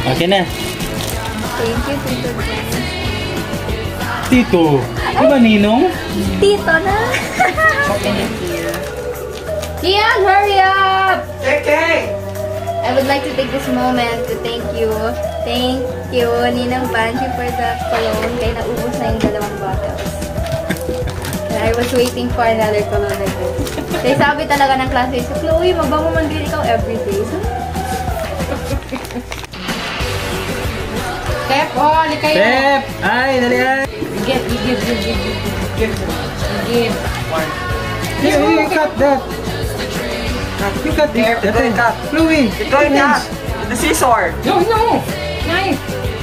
Okay na. Thank you, Tito. Tito. Di ba Ninong? Tito na. Kian, hurry up! Okay. I would like to take this moment to thank you. Thank you, Ninang Vanji, for the cologne. Kaya naubos na yung 2 bottles. And I was waiting for another cologne like this. Kaya sabi talaga ng classmates, so, Chloe, magbango man din ikaw everyday. So, Step, oh, kayo. Step! Ay, dali ay! Give. You cut that! You cut There, that! cut. Chloe! You're going cut. The scissor. No. Knife.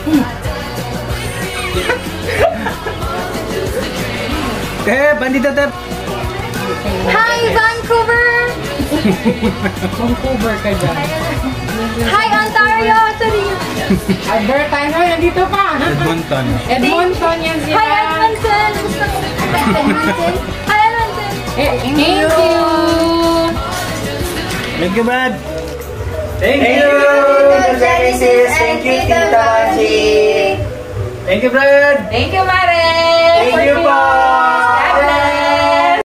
Tep! Andito, Tep! hi, Vancouver! Vancouver ka dyan. Hi, Ontario! Sorry. Advertiser, nandito ka. Edmonton. Edmonton yan sila. Hi, Edmonton! Gusto ko Edmonton. Hi, Edmonton! Thank you. Thank you, Brad! Thank you, Genesis. Thank you, Tita Vanji. Thank you, Brad! Thank you, Mara.